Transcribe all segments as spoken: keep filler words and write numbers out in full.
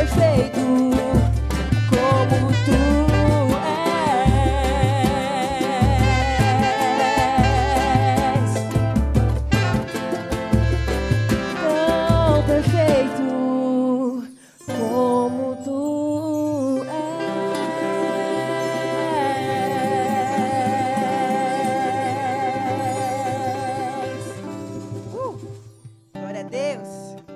perfeito como tu és, tão perfeito como tu és. Uh, glória a Deus.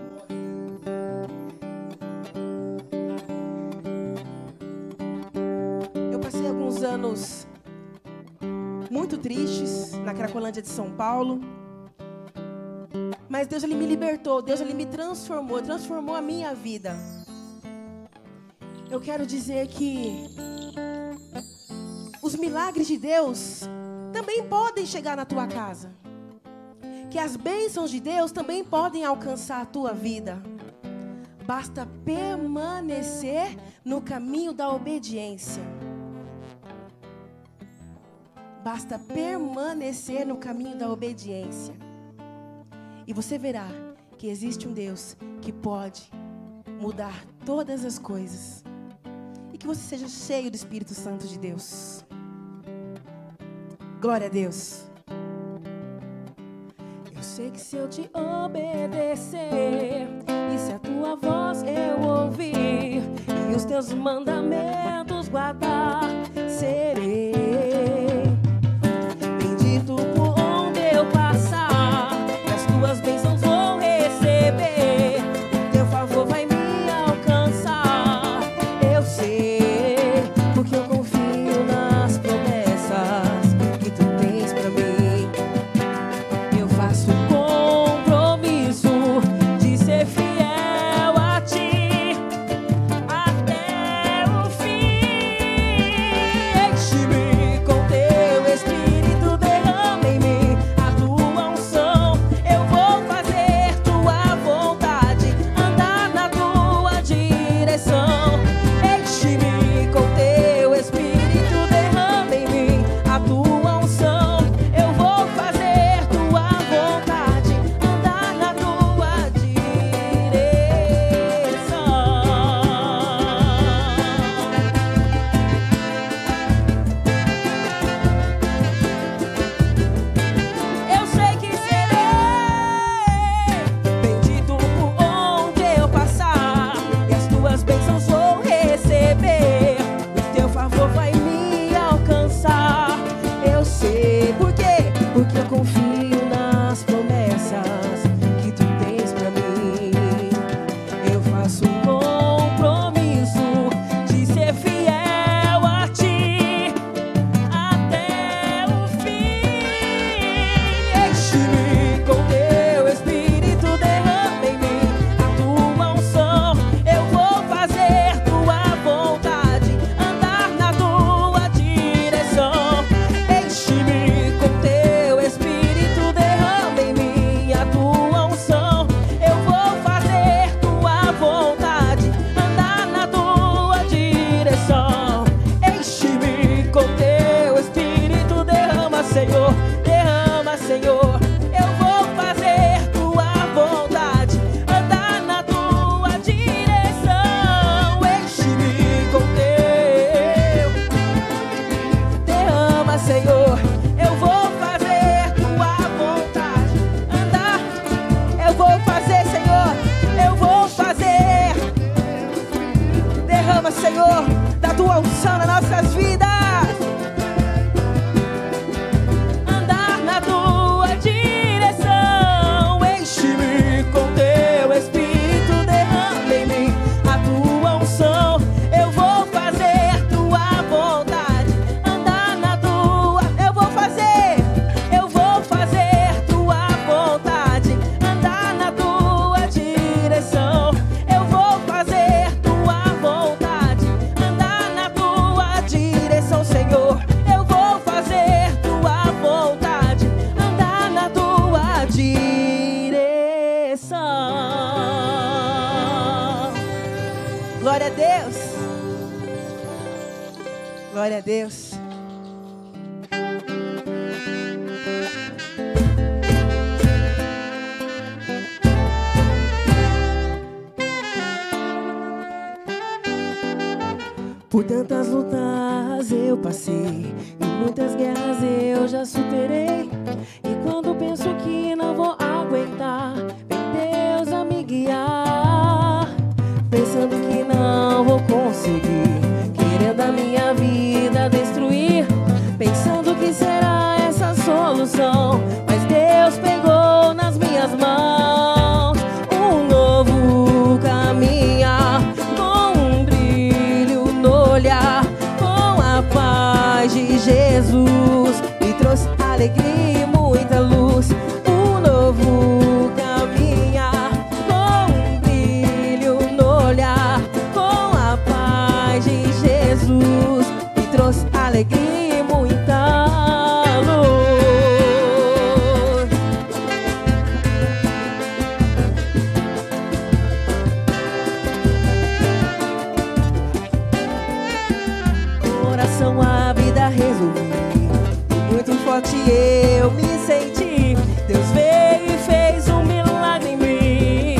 Eu passei alguns anos muito tristes na Cracolândia de São Paulo. Mas Deus, Ele me libertou, Deus, Ele me transformou, transformou a minha vida. Eu quero dizer que os milagres de Deus também podem chegar na tua casa. Que as bênçãos de Deus também podem alcançar a tua vida. Basta permanecer no caminho da obediência. Basta permanecer no caminho da obediência. E você verá que existe um Deus que pode mudar todas as coisas. E que você seja cheio do Espírito Santo de Deus. Glória a Deus. Eu sei que se eu te obedecer, e se a tua voz eu ouvir, e os teus mandamentos guardar, serei bendito por onde eu passar. Tuas bênçãos vou receber, o teu favor vai me alcançar. Eu sei, porque eu confio nas promessas que tu tens pra mim. Eu faço um compromisso de ser fiel a ti até o fim. Enche-me com teu Espírito, derrama em mim a tua unção. Enche-me com teu Espírito, derrama em mim a tua unção. Eu vou fazer tua vontade, andar na tua direção. Eu sei que serei bendito por onde eu passar, e as tuas bênçãos vou receber, o teu favor vai me alcançar. Eu sei por quê? Porque eu confio nas promessas que tu tens pra mim. Eu faço um compromisso de ser fiel a ti até o fim. Enche-me com teu Espírito, derrama em mim a tua unção. Eu vou fazer tua vontade, andar na tua direção. Enche-me com teu Espírito, derrama em mim a tua unção. Eu vou fazer tua vontade, andar na tua direção. Enche-me com teu Espírito, derrama, Senhor, derrama, Senhor. Eu vou fazer tua vontade, andar na tua direção. Enche-me com teu, derrama, Senhor. Eu vou fazer tua vontade, andar. Eu vou fazer, Senhor, eu vou fazer. Derrama, Senhor, da tua unção nas nossas vidas. Andar na tua direção. Enche-me com teu Espírito, derrama em mim a tua unção. Eu vou fazer tua vontade, andar na tua. Eu vou fazer, eu vou fazer tua vontade, andar na tua direção. Eu vou fazer tua vontade, andar na tua direção, Senhor. Eu vou fazer tua vontade, andar na tua direção. Glória a Deus. Glória a Deus. Por tantas lutas eu passei e muitas guerras eu já superei. E quando penso que não vou aguentar, vem Deus a me guiar. Pensando que não vou conseguir, querendo a minha vida destruir, pensando que será essa a solução, mas Deus pegou nas minhas mãos um novo caminhar, com um brilho no olhar, com a paz de Jesus, me trouxe alegria e muita luz. Um novo caminhar, com um brilho no olhar, com a paz de Jesus, me trouxe alegria e muita luz. Coração, a vida resolvi, muito forte eu me senti. Deus veio e fez um milagre em mim.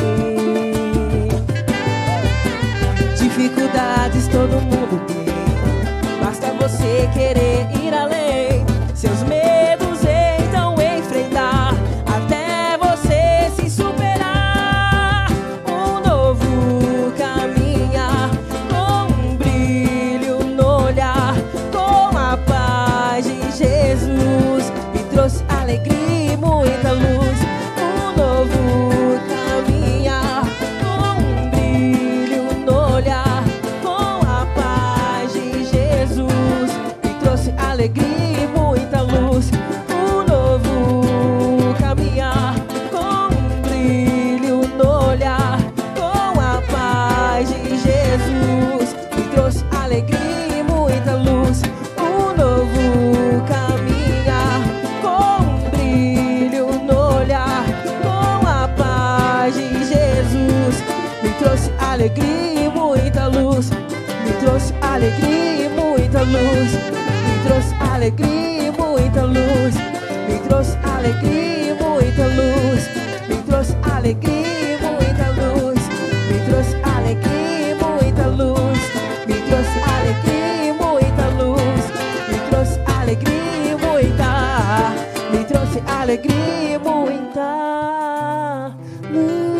Dificuldades todo mundo tem, basta você querer ir além. Seus medos então enfrentar, até você se superar. Um novo caminhar, com um brilho no olhar, com a paz de Jesus, me trouxe alegria e muita luz. Um novo caminhar, com um brilho no olhar, com a paz de Jesus, me trouxe alegria e muita luz. Um novo caminhar, com um brilho no olhar, com a paz de Jesus, me trouxe alegria e muita luz. Um novo caminhar, com um brilho no olhar, com a paz de Jesus, me trouxe alegria e muita luz. Me trouxe alegria e muita luz. Me trouxe alegria e muita luz. Me trouxe alegria e muita luz. Me trouxe alegria e muita luz. Me trouxe alegria e muita luz. Me trouxe alegria e muita luz. Me trouxe alegria e muita. Me trouxe alegria e muita luz.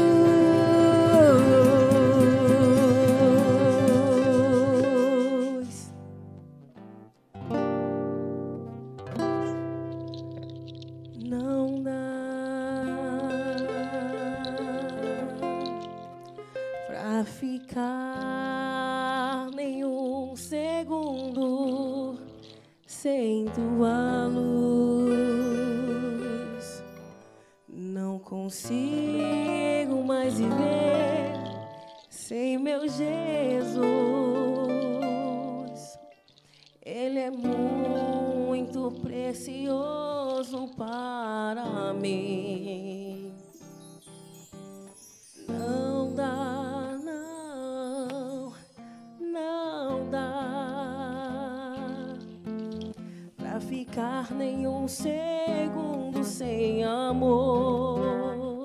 Não dá pra ficar nenhum segundo sem tua luz. Não consigo mais viver sem meu Jesus. Ele é muito precioso para mim. Não dá, não, não dá pra ficar nenhum segundo sem amor.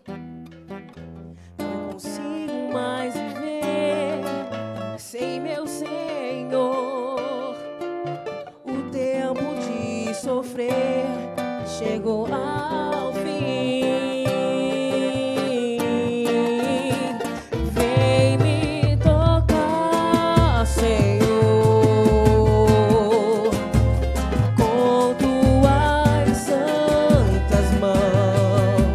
Não consigo mais viver sem meu Senhor. O tempo de sofrer chegou ao fim. Vem me tocar, Senhor, com tuas santas mãos.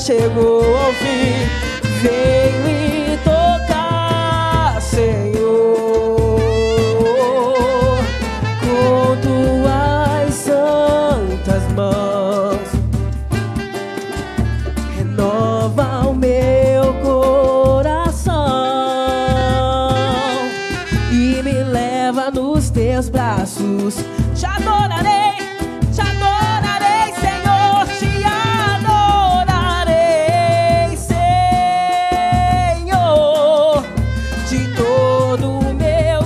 chegou ao fim. Vem me tocar, Senhor, com tuas santas mãos. Renova o meu coração e me leva nos teus braços. Te adorarei, te adorarei, Senhor, te adorarei, Senhor, de todo o meu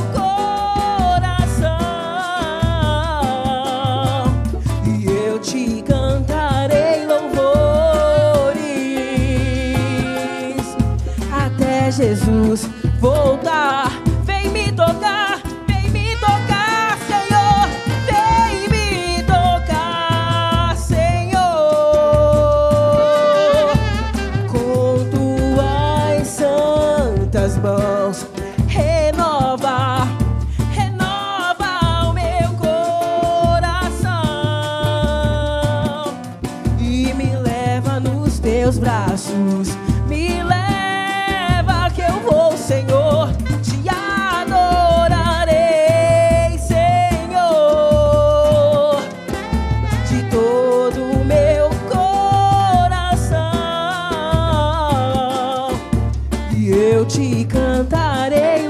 coração. E eu te cantarei louvores até Jesus voltar. Vem me tocar, vem me tocar, Senhor, vem me tocar, Senhor, com tuas santas mãos. Renova, renova o meu coração e me leva nos teus braços. Me leva que eu vou, Senhor, te adorarei, Senhor, de todo o meu coração. E eu te cantarei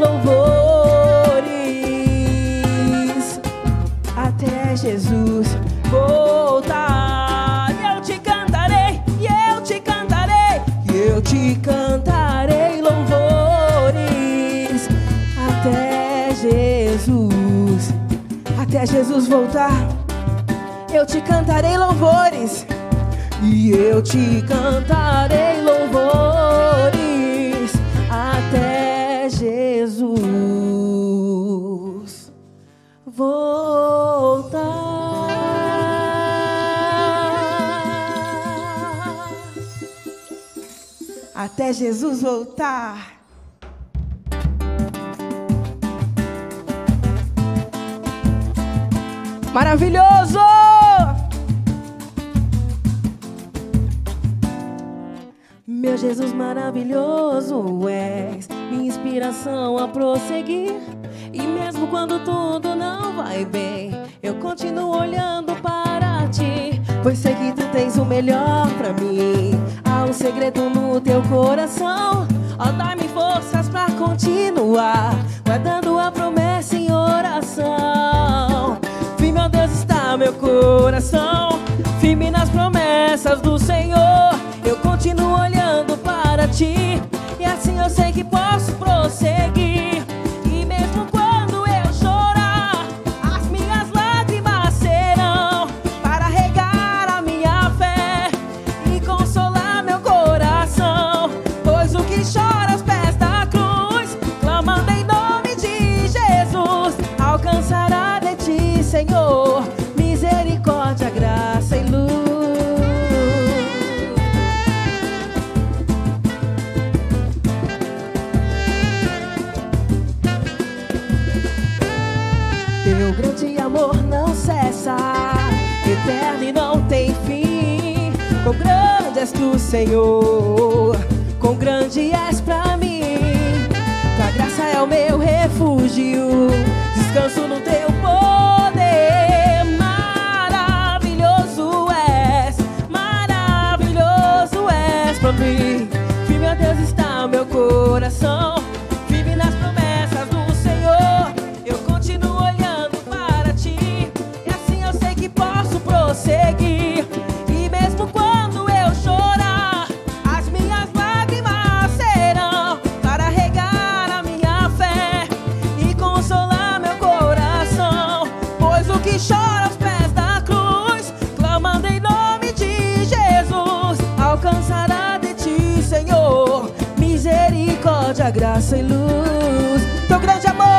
louvores até Jesus voltar. E eu te cantarei, e eu te cantarei, e eu te cantarei louvores até Jesus, até Jesus voltar. Eu te cantarei louvores, e eu te cantarei louvores até Jesus voltar. Até Jesus voltar. Maravilhoso! Meu Jesus maravilhoso és, minha inspiração a prosseguir. E mesmo quando tudo não vai bem, eu continuo olhando para ti, pois sei que tu tens o melhor pra mim. Há um segredo no teu coração, ó, dá-me forças pra continuar, guardando a promessa em oração. Firme, meu Deus, está meu coração, firme nas promessas do Senhor. Eu continuo olhando para ti, e assim eu sei que posso prosseguir. E mesmo quando eu chorar, as minhas lágrimas serão para regar a minha fé e consolar meu coração. Pois o que chora aos pés da cruz, clamando em nome de Jesus, alcançará de ti, Senhor, misericórdia, graça e luz. Teu grande amor não cessa, eterno e não tem fim. Quão grande és tu, Senhor, quão grande és pra mim. Tua graça é o meu refúgio, descanso no teu poder. Maravilhoso és, maravilhoso és pra mim. Firme, meu Deus, está meu coração, firme nas promessas do Senhor. Eu continuo olhando para ti, e assim eu sei que posso prosseguir. E mesmo quando eu chorar, as minhas lágrimas serão para regar a minha fé e consolar meu coração. Pois o que chora aos pés da cruz, clamando em nome de Jesus, alcançará de ti, Senhor, misericórdia, graça e luz. Teu grande amor.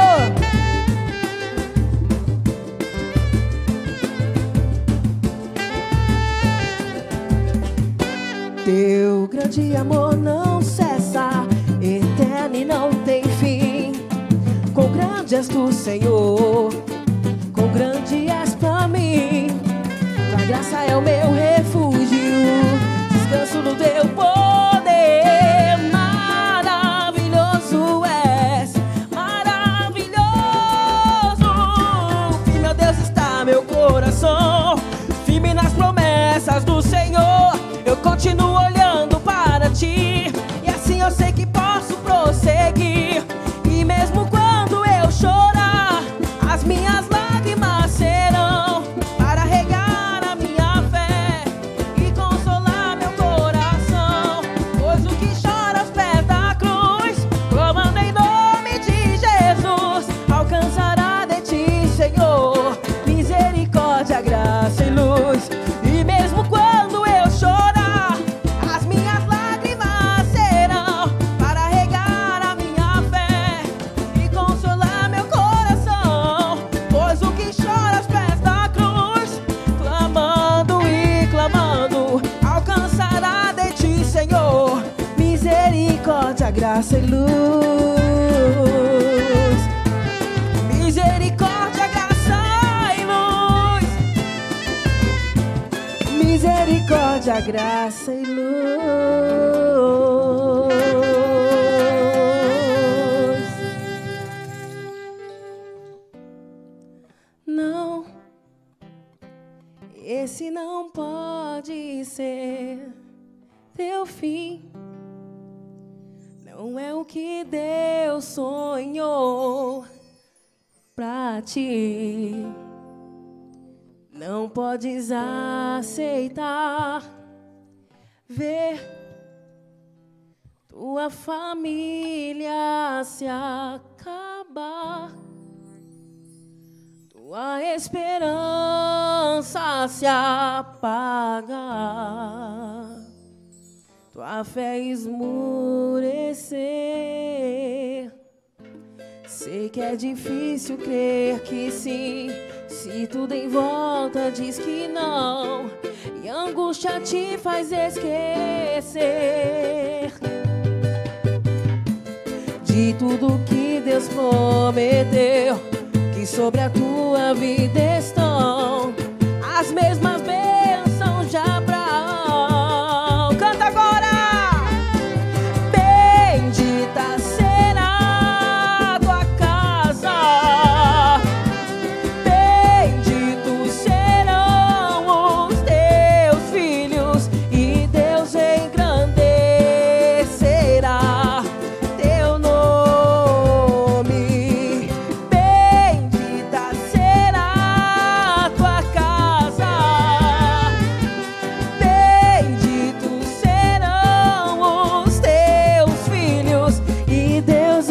Teu grande amor não cessa, eterno e não tem fim. Quão grande és tu, Senhor, quão grande és pra mim. Tua graça é o meu refúgio, descanso no teu poder. Maravilhoso és, maravilhoso. E meu Deus está meu coração, firme nas promessas do Senhor. Eu continuo olhando para ti, e assim eu sei que posso prosseguir. E mesmo quando eu chorar, as minhas lágrimas serão para regar a minha fé e consolar meu coração. Pois o que chora aos pés da cruz, clamando em nome de Jesus, alcançará de ti, Senhor, misericórdia, graça e luz. E mesmo quando eu chorar, as minhas lágrimas serão para regar a minha fé e consolar meu coração. Pois o que chora aos pés da cruz, clamando e clamando, alcançará de ti, Senhor, misericórdia, graça e luz. Misericórdia, graça e luz. Misericórdia, graça e luz. Não, esse não pode ser teu fim. Não é o que Deus sonhou pra ti. Não podes aceitar ver tua família se acabar, tua esperança se apagar, tua fé esmurecer. Sei que é difícil crer que sim, se tudo em volta diz que não, e a angústia te faz esquecer de tudo que Deus prometeu, que sobre a tua vida estão as mesmas bênçãos de Abraão. Canta agora! Bendita será a tua casa, benditos serão os teus filhos, e Deus engrandecerá teu nome. Bendita será a tua casa, benditos serão os teus filhos, e Deus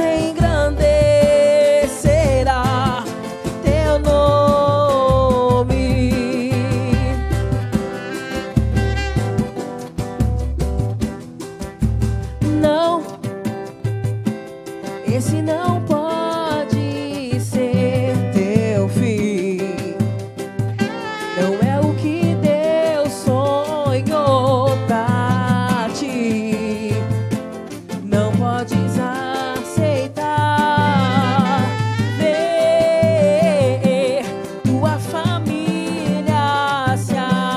engrandecerá teu nome. Não, esse não pode ser teu fim. Não é o que Deus sonhou pra ti. Não podes aceitar ver tua família se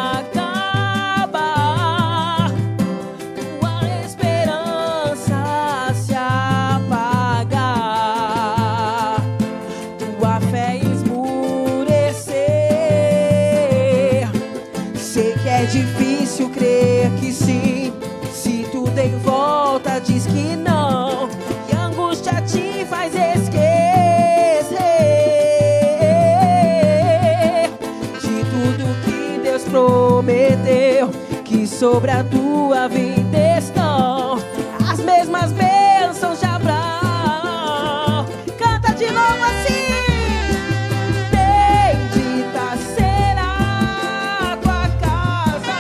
acabar, tua esperança se apagar, tua fé esmurecer. Sei que é difícil crer que sim, se tudo em volta diz que não, e a angústia te faz esquecer de tudo que Deus prometeu, que sobre a tua vida estão as mesmas bênçãos de Abraão. Canta de novo assim. Bendita será a tua casa,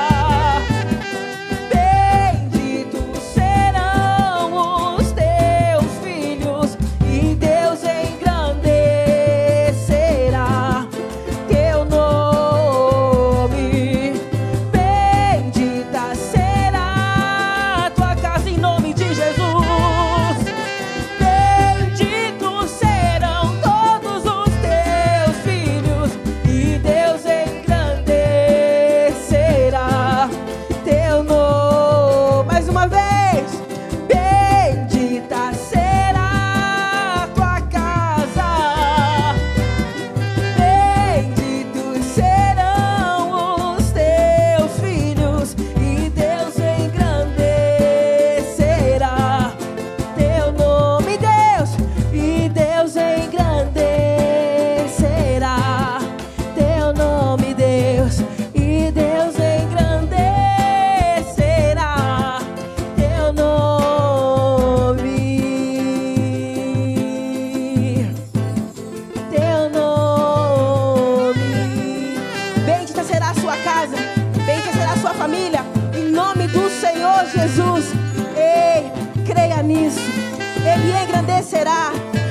benditos serão os teus filhos, e Deus engrandecerá teu nome. Bendita será vez. Bendita será a tua casa, benditos serão os teus filhos, e Deus engrandecerá teu nome, Deus, e Deus engrandecerá teu nome, Deus, e Deus engrandecerá teu nome, teu nome. Bendita será a sua casa, bendita será a sua família, em nome do Senhor Jesus. Ei, creia nisso, Ele engrandecerá